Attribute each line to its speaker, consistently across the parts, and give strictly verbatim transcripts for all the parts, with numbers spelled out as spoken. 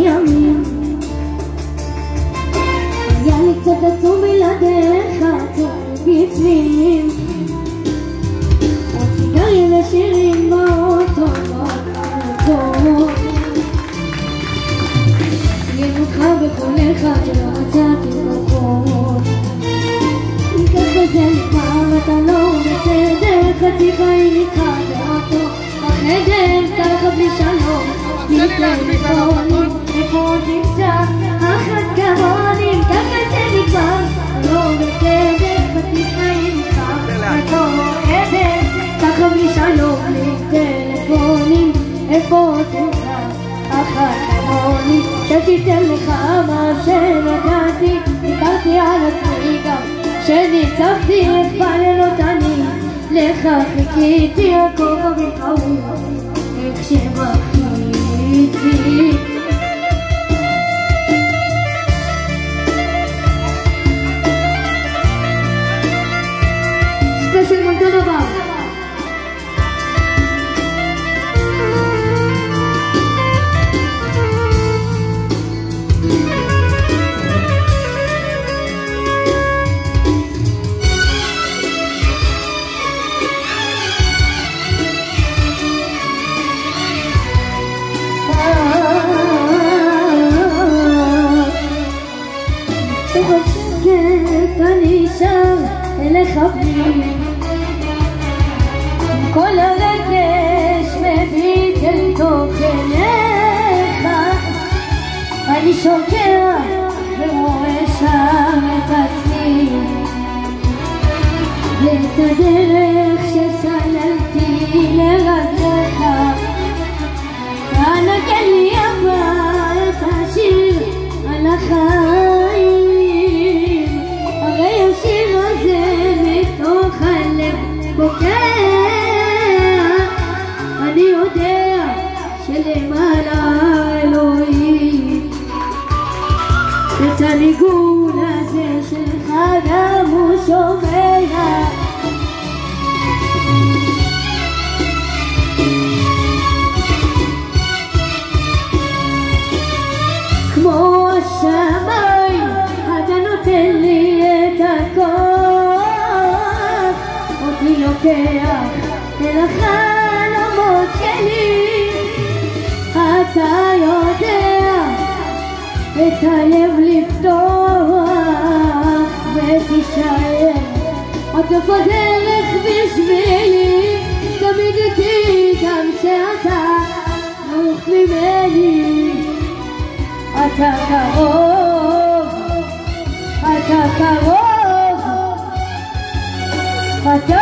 Speaker 1: ימים. היה לי קצת עצוב בלעדיך, עצוב בפנים. עוד סיגריה ושירים באוטו, באוטו. ינותך בכל אחד שלא מצאתי כוחות. אם ככה זה נגמר אתה לא בסדר, חצי חיים איתך באוטו בחדר, ככה בלי שלום תיתן בטונים. איפה עוד נמצא אחת כמוני? אם ככה זה נגמר אתה לא בסדר, חצי חיים איתך באוטו בחדר, ככה בלי שלום בלי טלפונים. איפה עוד נמצא אחת כמוני שתיתן לך מה שנתתי? דיברתי על עצמי גם כשניצחתי את בלילות אני, לך חיכיתי הכוכבים ראו איך שמחיתי. ספיישל מונטון הבא. אני שם אליך בלי כל הרגש מביט אל תוך אליך. אני שוקע ורואה שם את עצמי ואת הדרך שסללתי לרגליך. הנגן לי אבל את השיר על החיים, הרי השיר הזה מתוך הלב בוקע. אני יודע שלמעלה אלוהים את הניגון הזה שלך גם הוא שומע. כמו השמיים אתה נותן לי את הכוח, אותי לוקח אל החלומות שלי. אתה יודע את הלב לפתוח ותישאר עד סוף הדרך בשבילי. תמיד איתי גם שאתה רחוק ממני. אתה קרוב, אתה קרוב, אתה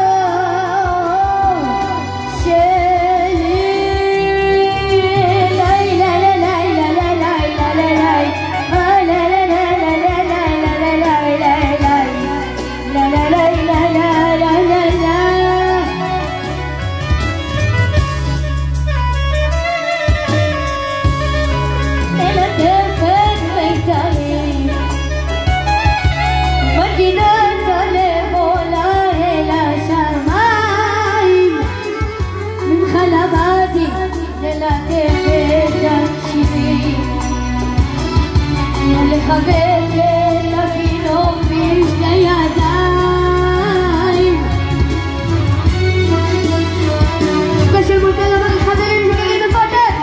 Speaker 1: לחבק את התינוק בשתי ידיים. ספיישל מונטון הבא לחברים שגרים בפוטר.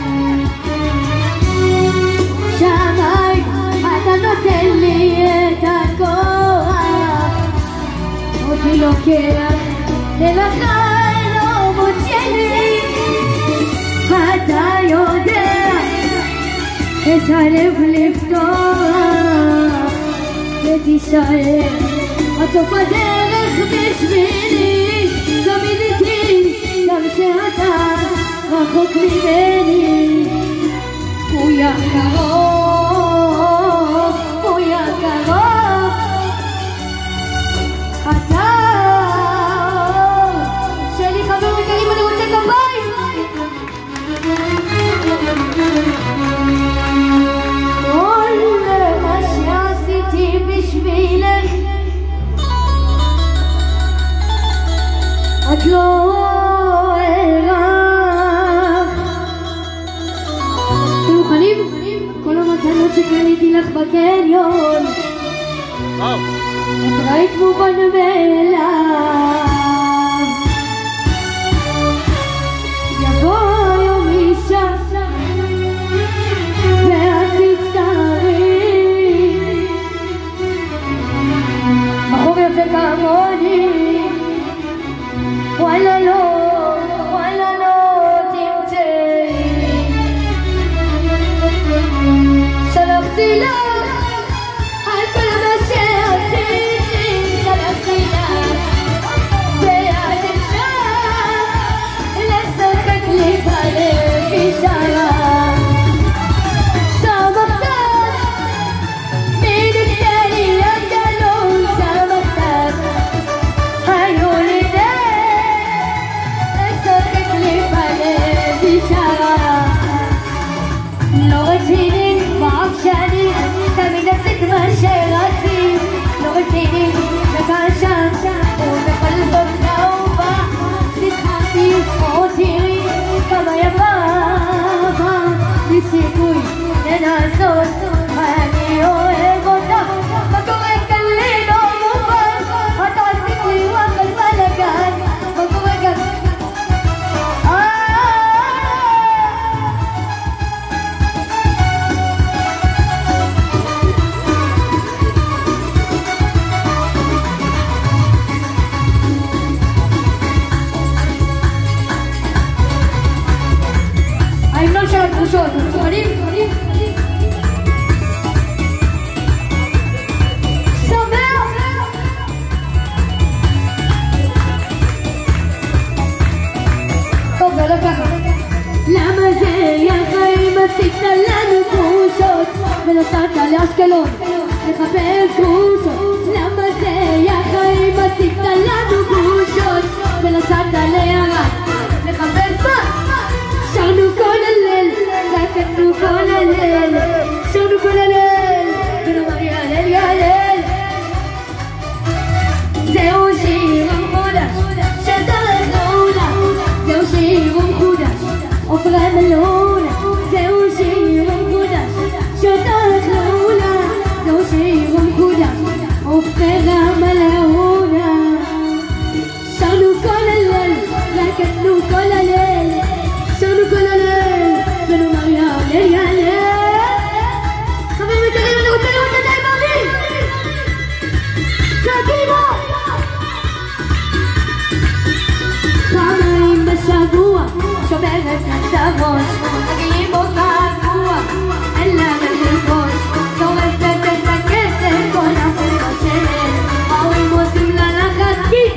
Speaker 1: שמיים אתה נותן לי את הכוח, אותי לוקח אל החלומות שלי. אתה יודע את הלב לפתוח ותישאר עד סוף הדרך בשבילי. תמיד איתי גם שאתה רחוק ממני. הוא יא קרוב, הוא יא קרוב, אתה שלי. חברים יקרים אני רוצה כפיים. כל מה שעשיתי בשבילך את לא ערך. אתם מוכנים? שקניתי לך בקניון את ראית מובן מאליו יבוא יום אישה ואת תצטערי בחור יפה כמוני וואלה לא וואלה לא תמצאי שלחתי לך על כל מה שעשיתי שלחתי לך ואת אפשר לשחק לי בלב ישרה שמחת מדקתני הגלון שמחת היו לי לשחק לי בלב ישרה לא רציני בעקשני תמיד עשית מה שרצית לא רציני וכאשר ובכל זאת כאובה נזכרתי או תראי כמה יפה בסיכוי לנסות אני אוהב אותך מה קורה כאן לי לא מובן אתה עשית לי וואחד בלגן מה קורה כאן ההמנון של התחושות, מוכנים? שמח! טוב, זה לא ככה למה זה יחיים עשית לנו תחושות ונסעת לאשקלון לחפש תחושות למה זה יחיים עשית לנו תחושות ונסעת לירד לחפש מה? שרנו כל הליל, רקדנו כל הליל, שרנו כל הליל, ונאמר יהלל יהלל. זהו שיר המחודש, שדרך לעולה, זהו שיר המחודש, עופרה מלונה. זהו שיר המחודש, שדרך לעולה, זהו שיר המחודש, עופרה מלונה. שרנו כל הליל, רקדנו כל הליל, שרנו כל הליל, ונאמר יהלל יהלל. חברים יקרים, אני רוצה לראות ידיים באוויר. קדימה! פעמיים בשבוע שומרת את הראש מגיעים אותה קבוע אין לנו ללבוש שורפת את הכסף כל החברה שלי ההורים עושים לה לחצי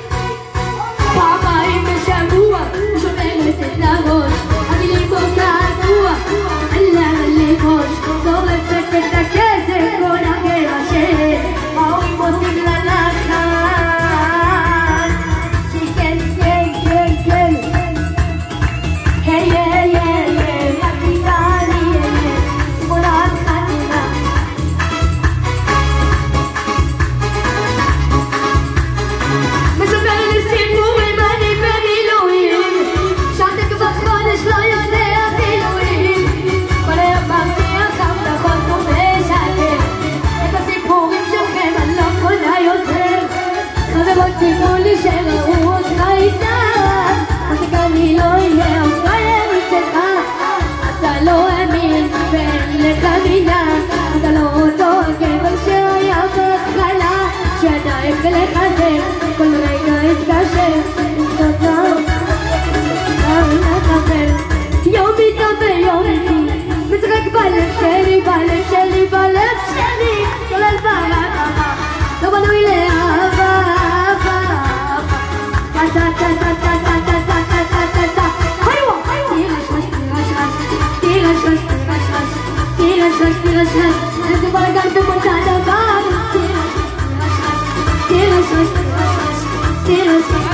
Speaker 1: פעמיים בשבוע שומרת את הראש מגיעים אותה קבוע אין לנו ללבוש שורפת את הכסף כל החברה שלי ההורים עושים לה לחץ שכן כן כן כן היי היי היי מקליטה לי תמונת חתימה מספר לי סיפורים אני במילואים שרתי כבר חודש לא יודע בילואים כל היום מבטיח הבטחות ומשקר את הסיפורים שלכם אני לא קונה יותר חברות סיפרו לי שראו אותך איתם רק אני לא אהיה הפרייר שלך אתה לא אמין ואין לך מילה אתה לא אותו גבר שהיה בהתחלה שעדיין ולחזר כל רגע התקשר תודה לחבר יום איתה ויום איתי משחק בלב שלי בלב שלי בלב שלי כולל ברעבה לא בנוי לאהבה אהבה טה טה טה טה טה טה טה טה טה טה טה היו תירש רש תירש רש תירש רש תירש רש תירש רש איזה בלגן במוצא דבר תירש רש תירש רש תירש רש